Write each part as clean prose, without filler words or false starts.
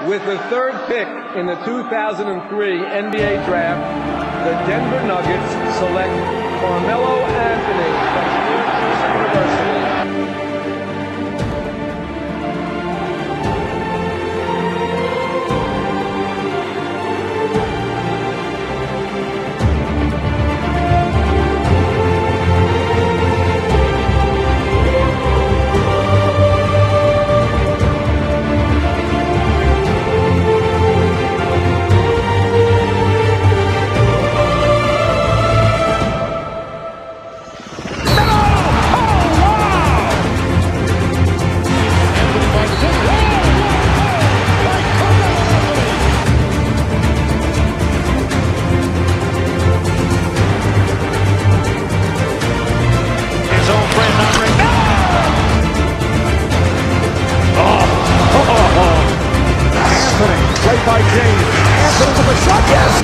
With the third pick in the 2003 NBA Draft, the Denver Nuggets select Carmelo Anthony from Syracuse University. Played by James. Anthony with a shot, yes!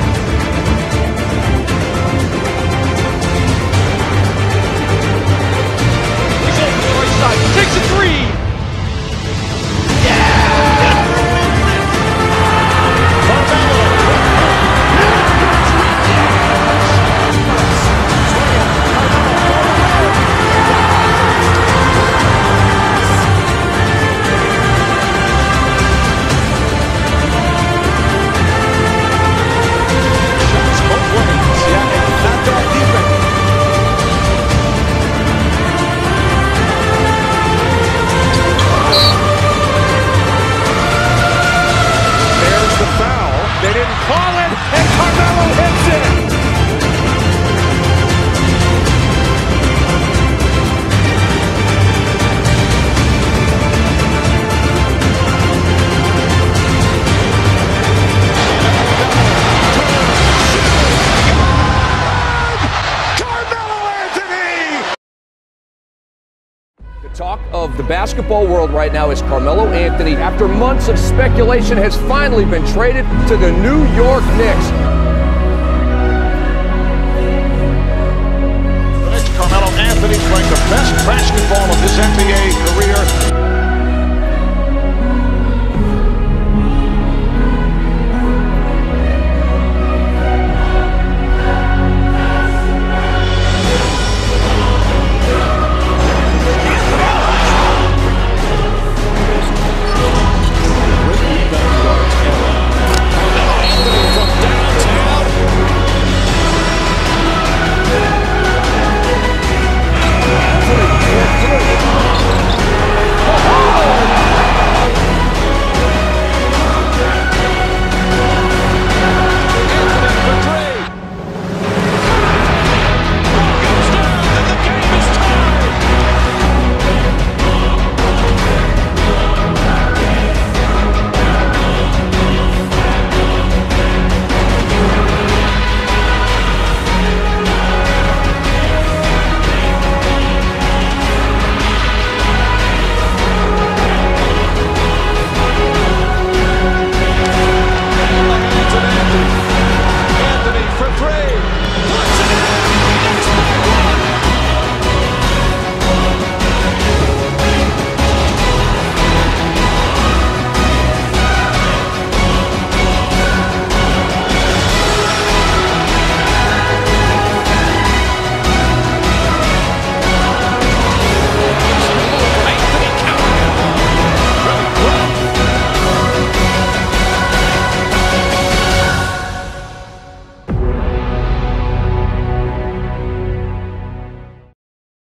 He's over the right side, takes a three! They didn't call it, and Carmelo hits it! Carmelo Anthony! The talk of the basketball world right now is Carmelo Anthony, after months of speculation, has finally been traded to the New York Knicks. Carmelo Anthony playing the best basketball of his NBA career.